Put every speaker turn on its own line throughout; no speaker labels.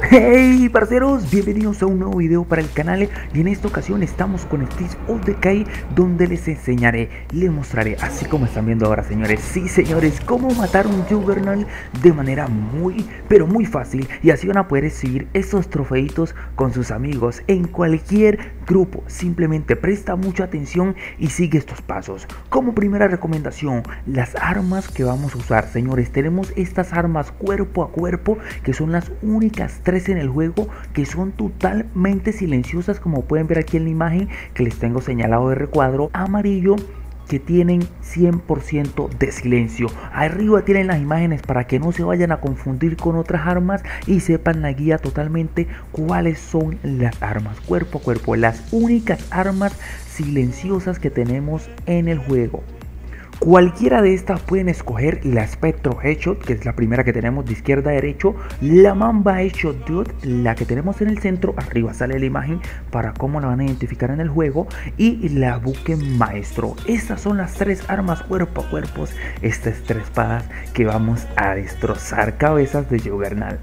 Hey parceros, bienvenidos a un nuevo video para el canal y en esta ocasión estamos con Streets of Decay, donde les enseñaré, les mostraré, así como están viendo ahora señores, sí señores, cómo matar un Juggernaut de manera pero muy fácil, y así van a poder recibir estos trofeitos con sus amigos en cualquier grupo. Simplemente presta mucha atención y sigue estos pasos. Como primera recomendación, las armas que vamos a usar señores, tenemos estas armas cuerpo a cuerpo que son las únicas 3 en el juego, que son totalmente silenciosas, como pueden ver aquí en la imagen que les tengo señalado de recuadro amarillo, que tienen 100% de silencio. Arriba tienen las imágenes para que no se vayan a confundir con otras armas y sepan la guía totalmente cuáles son las armas cuerpo a cuerpo, las únicas armas silenciosas que tenemos en el juego. Cualquiera de estas pueden escoger la Spectro Headshot, que es la primera que tenemos de izquierda a derecho, la Mamba Headshot Dude, la que tenemos en el centro, arriba sale la imagen para cómo la van a identificar en el juego, y la Buque Maestro. Estas son las 3 armas cuerpo a cuerpo, estas 3 espadas que vamos a destrozar cabezas de Juggernaut.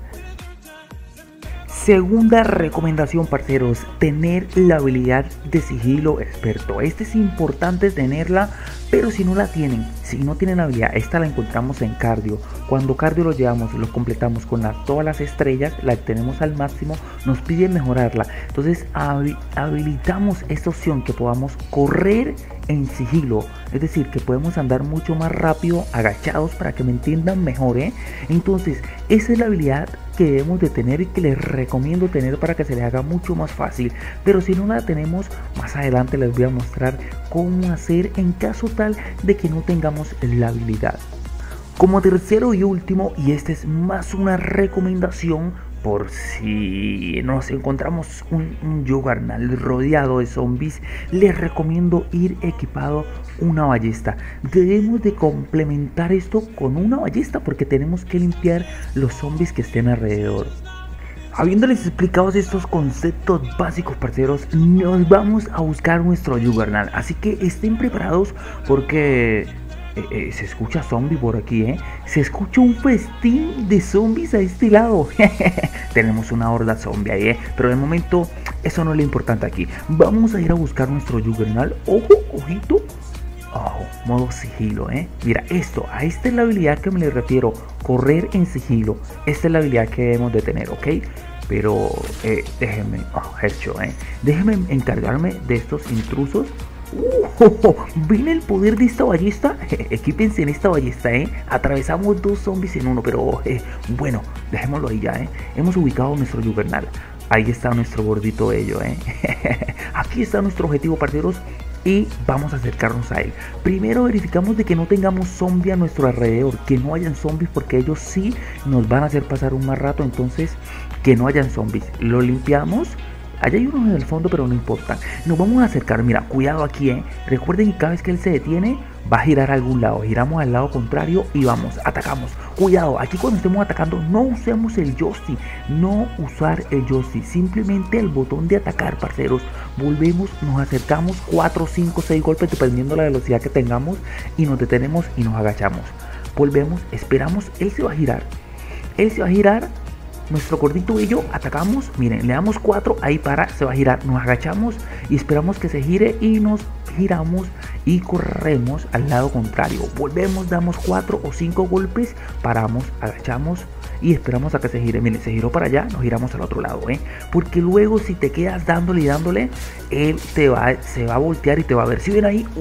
Segunda recomendación parceros, tener la habilidad de sigilo experto. Este es importante tenerla, pero si no la tienen, si no tienen la habilidad, esta la encontramos en cardio. Cuando cardio lo llevamos y lo completamos con todas las estrellas, la tenemos al máximo, nos pide mejorarla. Entonces habilitamos esta opción que podamos correr en sigilo, es decir, que podemos andar mucho más rápido agachados, para que me entiendan mejor, Entonces esa es la habilidad que debemos de tener y que les recomiendo tener para que se les haga mucho más fácil. Pero si no la tenemos, más adelante les voy a mostrar cómo hacer en caso tal de que no tengamos la habilidad. Como tercero y último, y este es más una recomendación por si nos encontramos un Juggernaut rodeado de zombies, les recomiendo ir equipado una ballesta. Debemos de complementar esto con una ballesta porque tenemos que limpiar los zombies que estén alrededor. Habiéndoles explicado estos conceptos básicos parceros, nos vamos a buscar nuestro Juggernaut, así que estén preparados porque se escucha zombie por aquí, se escucha un festín de zombies a este lado. Tenemos una horda zombie ahí, pero de momento eso no es lo importante aquí. Vamos a ir a buscar nuestro Juggernaut. Ojo, ojito. Oh, modo sigilo, Mira esto, a esta es la habilidad que me le refiero, correr en sigilo. Esta es la habilidad que debemos de tener, ¿ok? Pero déjenme, déjenme encargarme de estos intrusos. ¿Ven el poder de esta ballesta? Equípense en esta ballesta, Atravesamos 2 zombies en uno, pero bueno, dejémoslo ahí ya, Hemos ubicado nuestro Juggernaut. Ahí está nuestro gordito bello, Aquí está nuestro objetivo, parceros, y vamos a acercarnos a él. Primero verificamos de que no tengamos zombies a nuestro alrededor, que no hayan zombies, porque ellos sí nos van a hacer pasar un mal rato. Entonces, que no hayan zombies. Lo limpiamos. Allá hay uno en el fondo, pero no importa. Nos vamos a acercar, mira, cuidado aquí, Recuerden que cada vez que él se detiene, va a girar a algún lado. Giramos al lado contrario y vamos, atacamos. Cuidado, aquí cuando estemos atacando, no usemos el joystick. No usar el joystick, simplemente el botón de atacar, parceros. Volvemos, nos acercamos 4, 5, 6 golpes, dependiendo de la velocidad que tengamos. Y nos detenemos y nos agachamos. Volvemos, esperamos, él se va a girar. Él se va a girar. Nuestro gordito bello, atacamos, miren, le damos 4, ahí para, se va a girar, nos agachamos y esperamos que se gire y nos giramos y corremos al lado contrario. Volvemos, damos 4 o 5 golpes, paramos, agachamos y esperamos a que se gire. Miren, se giró para allá, nos giramos al otro lado, porque luego si te quedas dándole y dándole, él se va a voltear y te va a ver. Si ven ahí,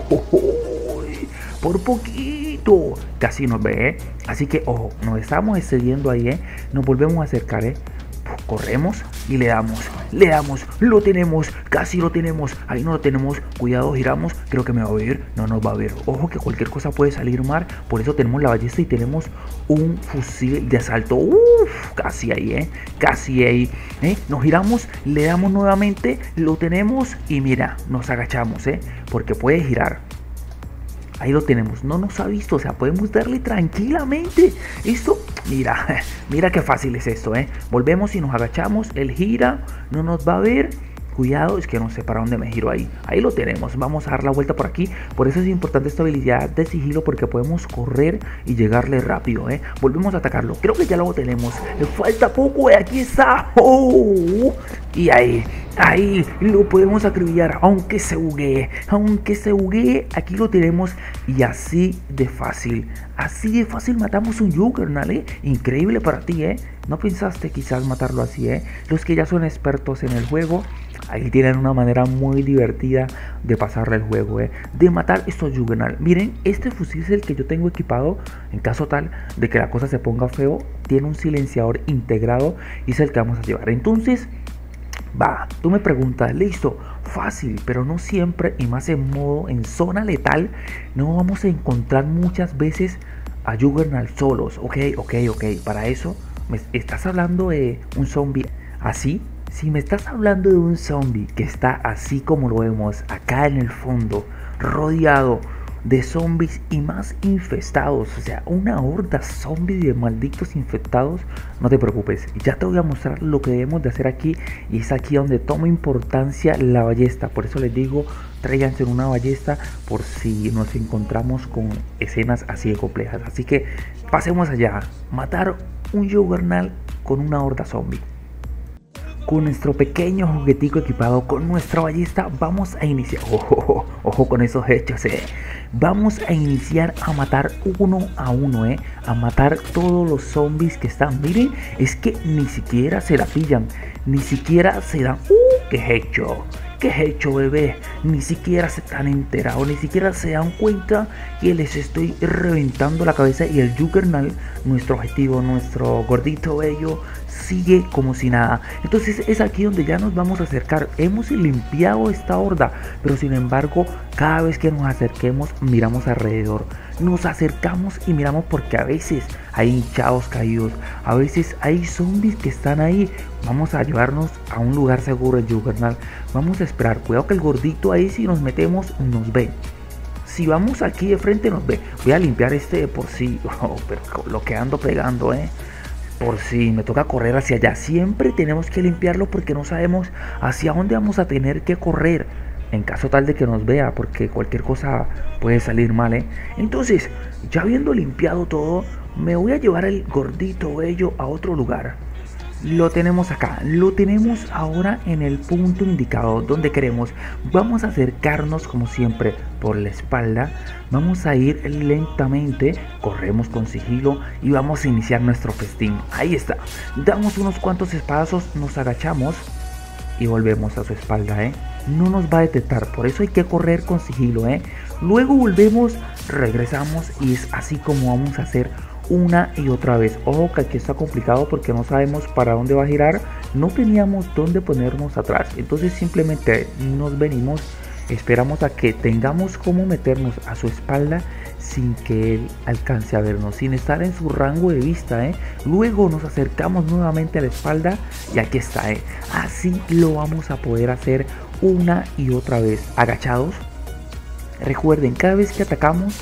por poquito casi nos ve, así que ojo, nos estamos excediendo ahí, nos volvemos a acercar, corremos y le damos, lo tenemos, casi lo tenemos, ahí no lo tenemos, cuidado, giramos, creo que me va a ver, no nos va a ver, ojo que cualquier cosa puede salir mal, por eso tenemos la ballesta y tenemos un fusil de asalto. Casi ahí, casi ahí, nos giramos, le damos nuevamente, lo tenemos y mira, nos agachamos, porque puede girar. Ahí lo tenemos, no nos ha visto, o sea, podemos darle tranquilamente. Esto, mira, mira qué fácil es esto, Volvemos y nos agachamos, él gira, no nos va a ver. Cuidado, es que no sé para dónde me giro ahí. Ahí lo tenemos. Vamos a dar la vuelta por aquí. Por eso es importante esta habilidad de sigilo, porque podemos correr y llegarle rápido, ¿eh? Volvemos a atacarlo. Creo que ya lo tenemos. Le falta poco, aquí está. ¡Oh! Y ahí lo podemos acribillar, aunque se buguee. Aunque se buguee, aquí lo tenemos. Y así de fácil matamos un Juggernaut, ¿eh? Increíble para ti, ¿eh? No pensaste quizás matarlo así, ¿eh? Los que ya son expertos en el juego, ahí tienen una manera muy divertida de pasarle el juego, de matar estos Juggernaut. Miren, este fusil es el que yo tengo equipado. En caso tal de que la cosa se ponga feo, tiene un silenciador integrado y es el que vamos a llevar. Entonces, va, tú me preguntas, listo, fácil, pero no siempre, y más en zona letal, no vamos a encontrar muchas veces a Juggernaut solos. Ok, para eso, ¿me estás hablando de un zombie así? Si me estás hablando de un zombie que está así como lo vemos acá en el fondo, rodeado de zombies y más infestados, o sea, una horda zombie de malditos infectados, no te preocupes, ya te voy a mostrar lo que debemos de hacer aquí, y es aquí donde toma importancia la ballesta. Por eso les digo, tráiganse una ballesta por si nos encontramos con escenas así de complejas. Así que pasemos allá, matar un Juggernaut con una horda zombie. Con nuestro pequeño juguetico equipado, con nuestra ballesta, vamos a iniciar. Ojo con esos hechos, Vamos a iniciar a matar uno a uno, a matar todos los zombies que están. Miren, es que ni siquiera se la pillan, ni siquiera se dan. ¿Qué hecho, bebé? Ni siquiera se están enterados, ni siquiera se dan cuenta que les estoy reventando la cabeza. Y el Juggernaut, nuestro objetivo, nuestro gordito bello, sigue como si nada. Entonces es aquí donde ya nos vamos a acercar. Hemos limpiado esta horda, pero sin embargo, cada vez que nos acerquemos, miramos alrededor. Nos acercamos y miramos, porque a veces hay hinchados caídos, a veces hay zombies que están ahí. Vamos a llevarnos a un lugar seguro el Juggernaut. Vamos a esperar. Cuidado que el gordito ahí, si nos metemos, nos ve. Si vamos aquí de frente, nos ve. Voy a limpiar este de por sí. Pero lo que ando pegando, por si me toca correr hacia allá. Siempre tenemos que limpiarlo, porque no sabemos hacia dónde vamos a tener que correr en caso tal de que nos vea, porque cualquier cosa puede salir mal, Entonces, ya habiendo limpiado todo, me voy a llevar el gordito bello a otro lugar. Lo tenemos acá, lo tenemos ahora en el punto indicado donde queremos. Vamos a acercarnos como siempre por la espalda. Vamos a ir lentamente, corremos con sigilo y vamos a iniciar nuestro festín. Ahí está, damos unos cuantos espadazos, nos agachamos y volvemos a su espalda, No nos va a detectar, por eso hay que correr con sigilo, Luego volvemos, regresamos, y es así como vamos a hacer una y otra vez. Ojo que aquí está complicado porque no sabemos para dónde va a girar, no teníamos dónde ponernos atrás, entonces simplemente nos venimos, esperamos a que tengamos cómo meternos a su espalda sin que él alcance a vernos, sin estar en su rango de vista, Luego nos acercamos nuevamente a la espalda y aquí está, Así lo vamos a poder hacer una y otra vez, agachados. Recuerden, cada vez que atacamos,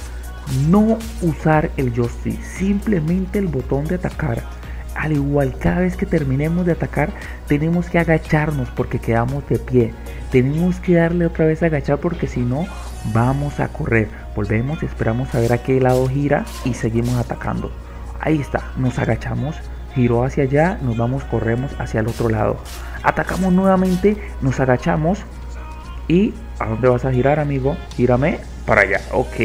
no usar el joystick, simplemente el botón de atacar. Al igual, cada vez que terminemos de atacar, tenemos que agacharnos porque quedamos de pie. Tenemos que darle otra vez a agachar, porque si no, vamos a correr. Volvemos, esperamos a ver a qué lado gira y seguimos atacando. Ahí está, nos agachamos, giró hacia allá, nos vamos, corremos hacia el otro lado. Atacamos nuevamente, nos agachamos y ¿a dónde vas a girar, amigo? Gírame para allá, ok.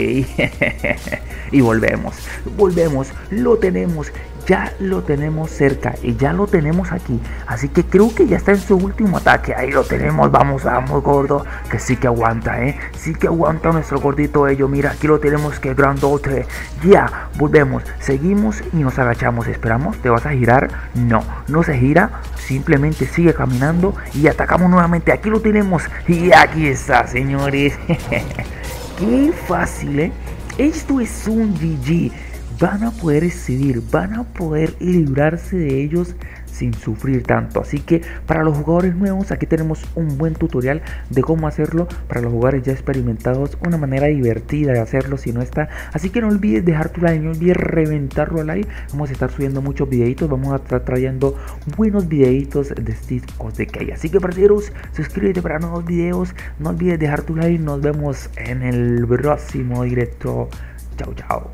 Y volvemos, lo tenemos. Ya lo tenemos cerca y ya lo tenemos aquí. Así que creo que ya está en su último ataque. Ahí lo tenemos, vamos gordo. Que sí que aguanta, sí que aguanta nuestro gordito bello. Mira, aquí lo tenemos, que grandote. Ya, volvemos, seguimos y nos agachamos. Esperamos, ¿te vas a girar? No se gira. Simplemente sigue caminando y atacamos nuevamente. Aquí lo tenemos y aquí está, señores. Qué fácil, Esto es un GG. Van a poder decidir, van a poder librarse de ellos sin sufrir tanto. Así que para los jugadores nuevos aquí tenemos un buen tutorial de cómo hacerlo. Para los jugadores ya experimentados, una manera divertida de hacerlo si no está. Así que no olvides dejar tu like, no olvides reventarlo al like. Vamos a estar subiendo muchos videitos, vamos a estar trayendo buenos videitos de Steve OTK. Así que parceros, suscríbete para nuevos videos, no olvides dejar tu like. Nos vemos en el próximo directo. Chao, chao.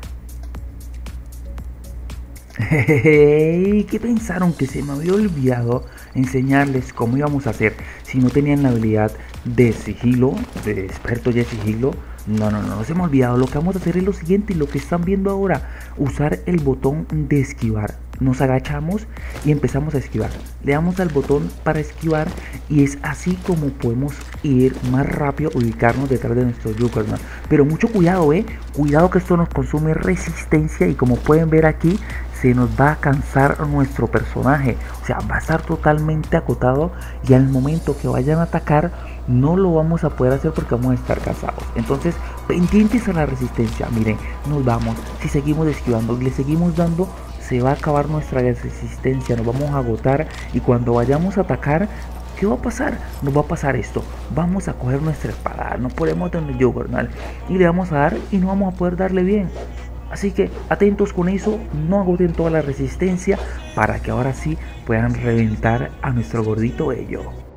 Hey, ¿qué pensaron? Que se me había olvidado enseñarles cómo íbamos a hacer si no tenían la habilidad de sigilo, de experto de sigilo. No se me ha olvidado. Lo que vamos a hacer es lo siguiente, lo que están viendo ahora: usar el botón de esquivar. Nos agachamos y empezamos a esquivar. Le damos al botón para esquivar y es así como podemos ir más rápido, ubicarnos detrás de nuestro Juggernaut. Pero mucho cuidado, cuidado, que esto nos consume resistencia y como pueden ver aquí, se nos va a cansar nuestro personaje. O sea, va a estar totalmente acotado y al momento que vayan a atacar no lo vamos a poder hacer porque vamos a estar cansados. Entonces, pendientes a la resistencia. Miren, nos vamos. Si seguimos esquivando y le seguimos dando, se va a acabar nuestra resistencia, nos vamos a agotar y cuando vayamos a atacar, ¿qué va a pasar? Nos va a pasar esto: vamos a coger nuestra espada, no podemos tener Juggernaut y le vamos a dar y no vamos a poder darle bien. Así que atentos con eso, no agoten toda la resistencia para que ahora sí puedan reventar a nuestro gordito bello.